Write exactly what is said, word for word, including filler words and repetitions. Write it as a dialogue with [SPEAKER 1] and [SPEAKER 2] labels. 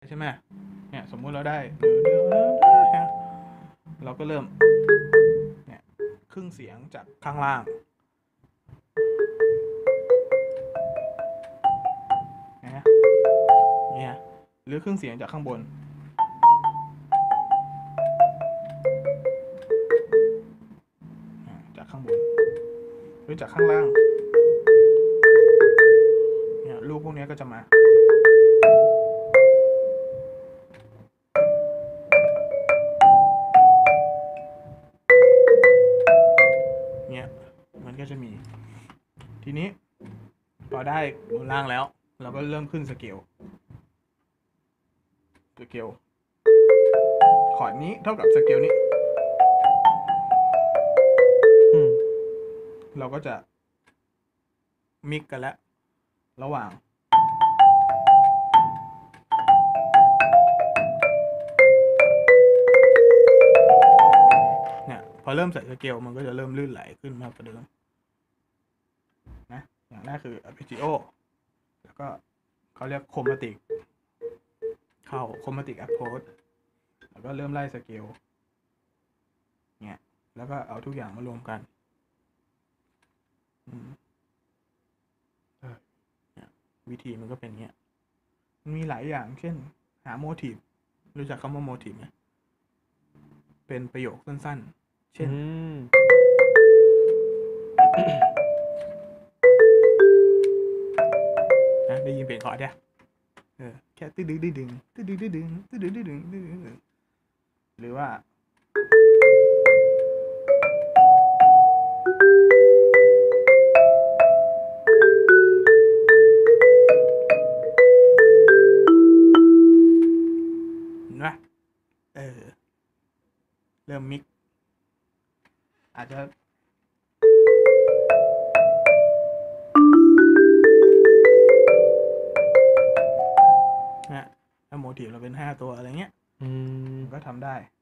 [SPEAKER 1] ใช่ไหมเนี่ยสมมุติเราได้เราก็เริ่มเนี่ยครึ่งเสียงจากข้างล่างนะเนี่ยหรือครึ่งเสียงจากข้างบนจากข้างบนหรือจากข้างล่างเนี่ยลูกพวกนี้ก็จะมาเนี่ยมันก็จะมีทีนี้พอได้บนล่างแล้วเราก็เริ่มขึ้นสเกลสเกลคอร์ดนี้เท่ากับสเกลนี้เราก็จะมิกกันแล้วระหว่างเนี่ยพอเริ่มใส่สเกลมันก็จะเริ่มลื่นไหลขึ้นมากกว่าเดิมนะอย่างแรกคือ arpeggio แล้วก็เขาเรียก chromatic เข้า chromatic approach แล้วก็เริ่มไล่สเกลเนี่ยแล้วก็เอาทุกอย่างมารวมกันเนี่ยวิธีมันก็เป็นเงี้ยมันมีหลายอย่างเช่นหาโมทีฟรู้จักคำว่าโมทีฟไหมเป็นประโยคสั้นๆเช่นนะได้ยินเพลงคอร์ดเนี่ยเออแค่ตึ๊ดดึ๊ดดึงตึ๊ดดึ๊ดดึงตึ๊ดดึ๊ดดึงตึ๊ดดึ๊ดดึงหรือว่าเห็นไหมเออเริ่มมิกอาจจะเนี่ยถ้าโมทีฟเราเป็นห้าตัวอะไรเงี้ยก็ทำได้